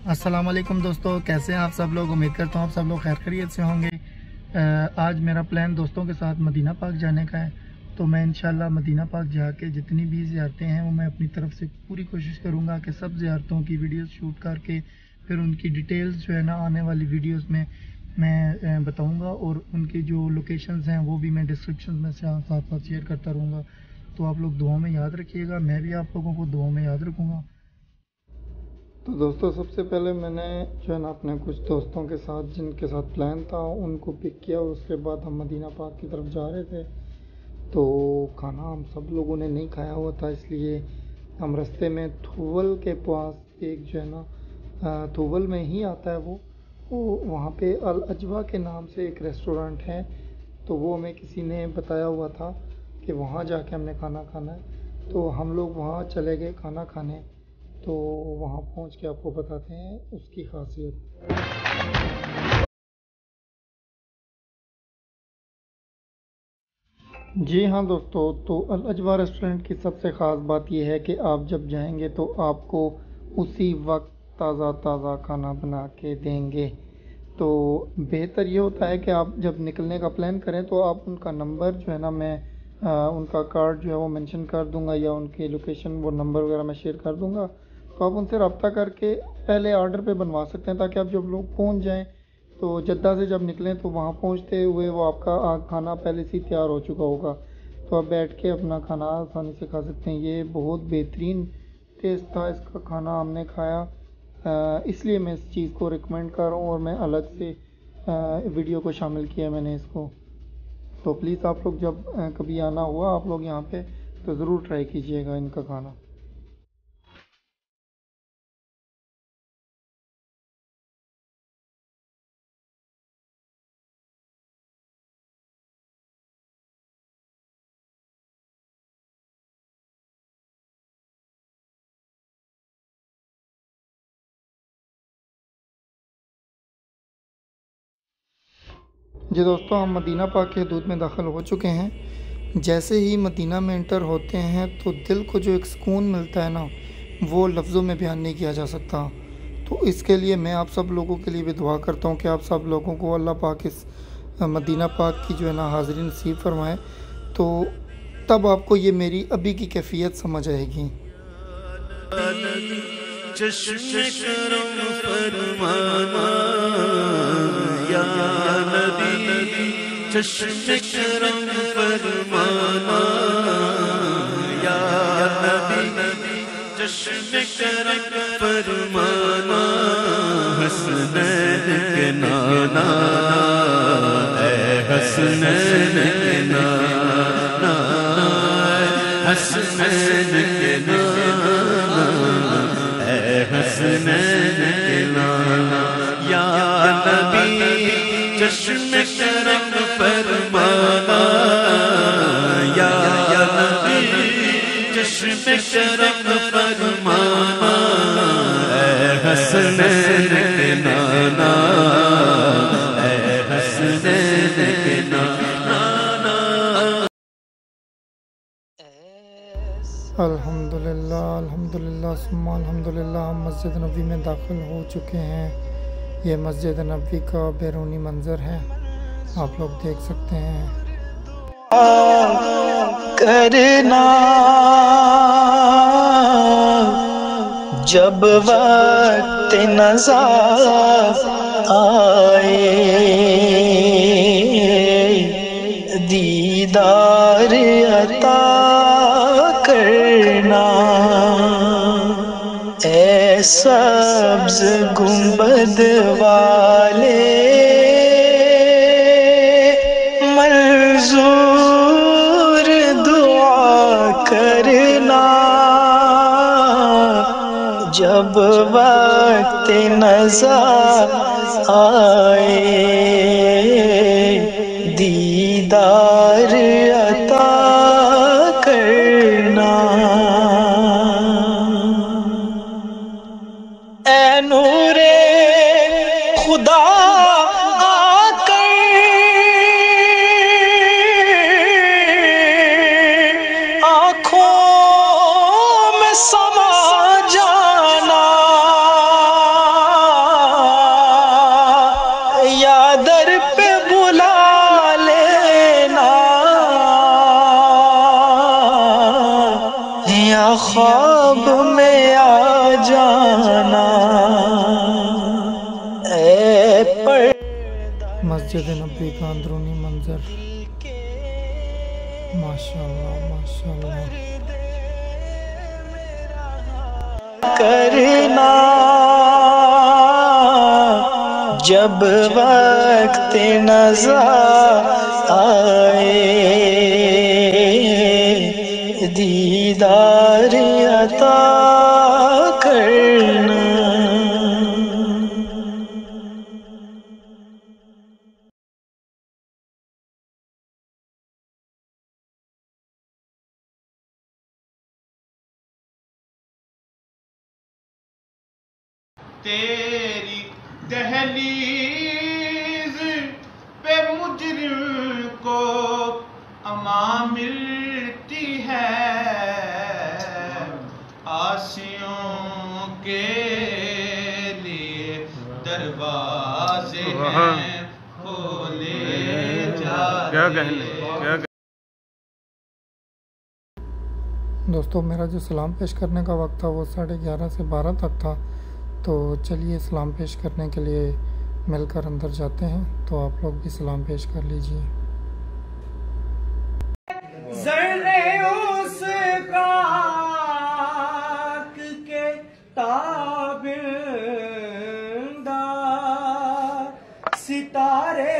अस्सलाम वालेकुम दोस्तों, कैसे हैं आप सब लोग। उम्मीद करता हूँ आप सब लोग खैर खैरियत से होंगे। आज मेरा प्लान दोस्तों के साथ मदीना पाक जाने का है। तो मैं इंशाल्लाह मदीना पाक जाके जितनी भी ज़ियारतें हैं वो मैं अपनी तरफ से पूरी कोशिश करूँगा कि सब ज़ियारतों की वीडियोस शूट करके फिर उनकी डिटेल्स जो है ना आने वाली वीडियोस में मैं बताऊँगा, और उनकी जो लोकेशंस हैं वो भी मैं डिस्क्रिप्शन में साथ साथ शेयर करता रहूँगा। तो आप लोग दुआओं में याद रखिएगा, मैं भी आप लोगों को दुआओं में याद रखूँगा। तो दोस्तों, सबसे पहले मैंने जो है ना अपने कुछ दोस्तों के साथ जिनके साथ प्लान था उनको पिक किया, और उसके बाद हम मदीना पाक की तरफ जा रहे थे। तो खाना हम सब लोगों ने नहीं खाया हुआ था, इसलिए हम रास्ते में थुवल के पास एक जो है ना थुवल में ही आता है वो वहाँ पे अल अजवा के नाम से एक रेस्टोरेंट है। तो वो हमें किसी ने बताया हुआ था कि वहाँ जाके हमने खाना खाना है। तो हम लोग वहाँ चले गए खाना खाने। तो वहाँ पहुँच के आपको बताते हैं उसकी खासियत। जी हाँ दोस्तों, तो अल अजवा रेस्टोरेंट की सबसे ख़ास बात यह है कि आप जब जाएंगे तो आपको उसी वक्त ताज़ा ताज़ा खाना बना के देंगे। तो बेहतर ये होता है कि आप जब निकलने का प्लान करें तो आप उनका नंबर जो है ना मैं उनका कार्ड जो है वो मेंशन कर दूंगा, या उनकी लोकेशन वो नंबर वगैरह मैं शेयर कर दूंगा। तो आप उनसे रब्ता करके पहले ऑर्डर पे बनवा सकते हैं, ताकि आप जब लोग पहुंच जाएं तो जद्दा से जब निकलें तो वहाँ पहुँचते हुए वो आपका खाना पहले से ही तैयार हो चुका होगा। तो आप बैठ के अपना खाना आसानी से खा सकते हैं। ये बहुत बेहतरीन टेस्ट था इसका खाना, हमने खाया, इसलिए मैं इस चीज़ को रिकमेंड कर रहा हूँ, और मैं अलग से वीडियो को शामिल किया मैंने इसको। तो प्लीज़ आप लोग जब कभी आना हुआ आप लोग यहाँ पे तो ज़रूर ट्राई कीजिएगा इनका खाना। जी दोस्तों, हम मदीना पाक के हदूद में दाखिल हो चुके हैं। जैसे ही मदीना में एंटर होते हैं तो दिल को जो एक सुकून मिलता है ना, वो लफ्ज़ों में बयान नहीं किया जा सकता। तो इसके लिए मैं आप सब लोगों के लिए भी दुआ करता हूँ कि आप सब लोगों को अल्लाह पाक इस मदीना पाक की जो है ना हाज़िरी नसीब फरमाए। तो तब आपको ये मेरी अभी की कैफियत समझ आएगी। चश्मे करम फरमाना या नबी, चश्मे करम फरमाना या नबी, चश्मे करम फरमाना, हसनैन के नाना ऐ हसनैन के नाना, हसनैन के नाना हसनैन के नाना या नबी, चश्मे करम फरमाना या नबी, चश्मे करम फरमाना ऐ हसनैन के नाना, ऐ हसनैन के नाना। अल्हम्दुलिल्लाह अल्हम्दुलिल्लाह सुम्मा अल्हम्दुलिल्लाह, हम मस्जिद नबी में दाखिल हो चुके हैं। ये मस्जिद नबी का बैरूनी मंज़र है, आप लोग देख सकते हैं। करना जब वक्त नज़ा आए, दीदार अता करना, ऐ सब्ज़ गुंबद वाले मंजूर दुआ करना, जब वक्त नज़ा आए, दीदार अता करना। ऐ नूरे खुदा आकर आँखों में समा जाना, मस्जिद नबी का अंदरूनी मंजर माशाअल्लाह माशाअल्लाह। करना जब वक्त नज़ा आए, दीदार अता करना। तेरी दहलीज पे मुजरिम को अमा मिलती है, आसियों के लिए दरवाजे हैं खोले जाते। दोस्तों मेरा जो सलाम पेश करने का वक्त था वो 11:30 से 12 तक था। तो चलिए सलाम पेश करने के लिए मिलकर अंदर जाते हैं। तो आप लोग भी सलाम पेश कर लीजिए। ज़र्रे उसका के ताबिंदार सितारे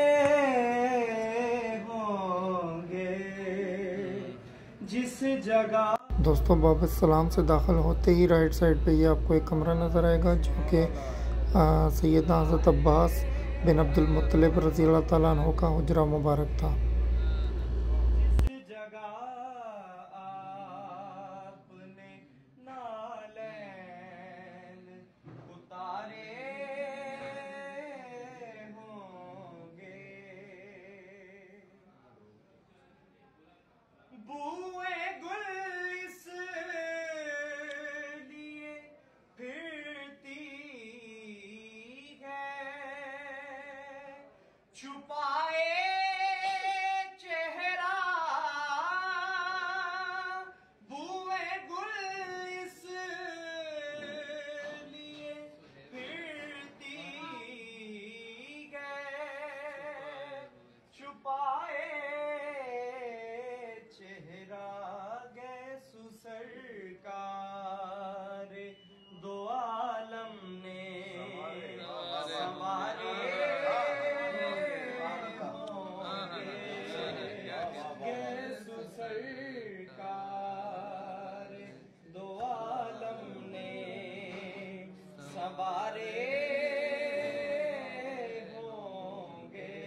होंगे जिस जगह। दोस्तों बाब सलाम से दाखिल होते ही राइट साइड पे ये आपको एक कमरा नज़र आएगा जो कि सैयदना हज़रत अब्बास बिन अब्दुल मुत्तलिब रज़ी अल्लाह ताला अन्हु का हुजरा मुबारक था। छुपाए चेहरा बुए गुल इसलिए फिरती गए, छुपाए चेहरा गए सुसरकार दो आलम ने संवारे होंगे।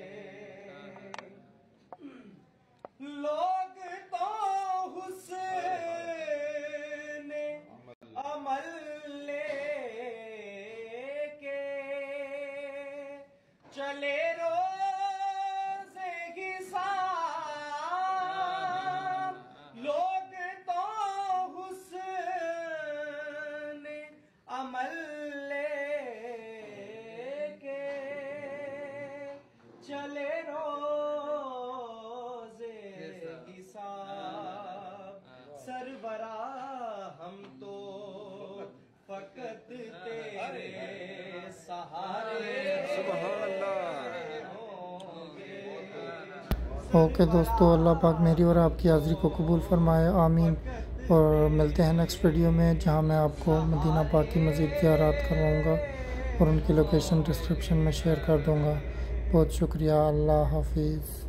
लोग तो हुस्न अमल लेके चले रोज़े हिसाब, लोग तो हुस्न अमल चले रोज़े हिसाब, सरवरा हम तो फकत तेरे सहारे। ओके दोस्तों, अल्लाह पाक मेरी और आपकी हाज़िरी को कबूल फरमाए, आमीन। और मिलते हैं नेक्स्ट वीडियो में जहां मैं आपको मदीना पाक की मज़ीद ज़ियारत करवाऊँगा और उनकी लोकेशन डिस्क्रिप्शन में शेयर कर दूँगा। बहुत शुक्रिया। अल्लाह हाफिज़।